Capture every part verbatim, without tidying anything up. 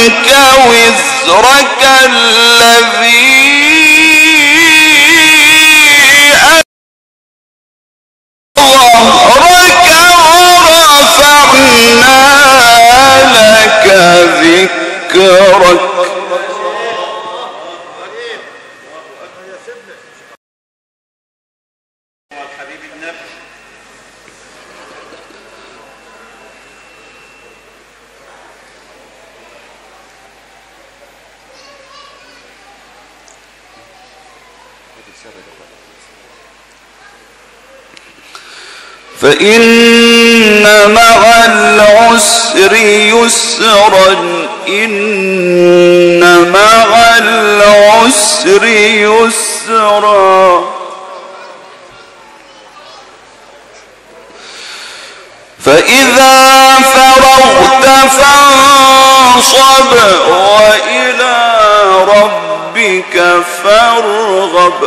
عنك وزرك الذي ظهرك ورفعنا لك ذكرك. فإن مع العسر يسرا إن مع العسر يسرا فإذا فرغت فانصب وإلى ربك فارغب.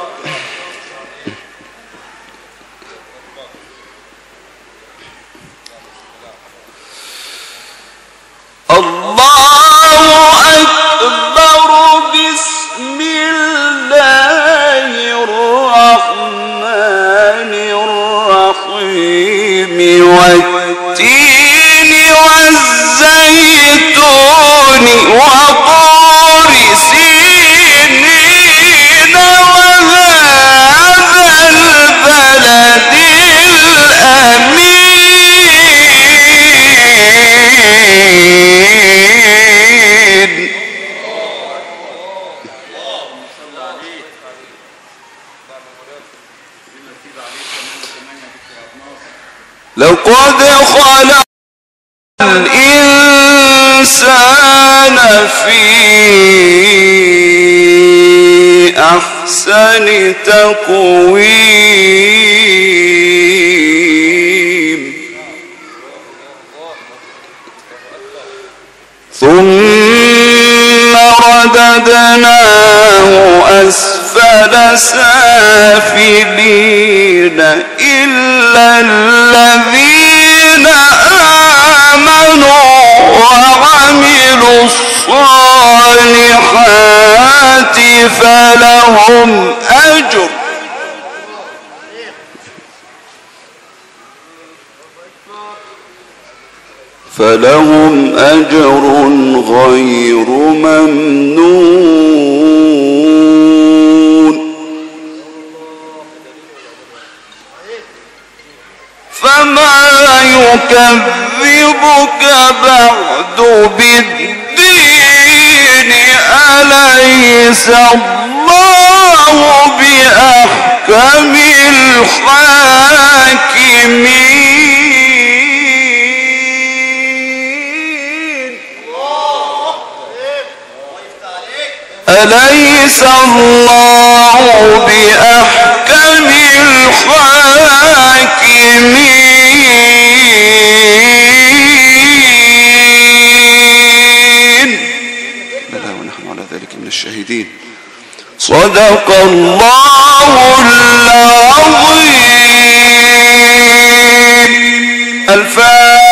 الله أكبر. بسم الله الرحمن الرحيم. والتين والزيتون وطور سينين وهذا البلد الأمين. لقد خلقنا الإنسان في أحسن تقويم ثم رددناه أسفل سافلين إلا الذين آمنوا وعملوا الصالحات فلهم أجر فلهم أجر غير ممنون. فما يكذبك بعد بالدين أليس الله بأحكم الحاكمين. أليس الله بأحكم الحاكمين. بلى ونحن على ذلك من الشاهدين. صدق الله العظيم. الفاتحة.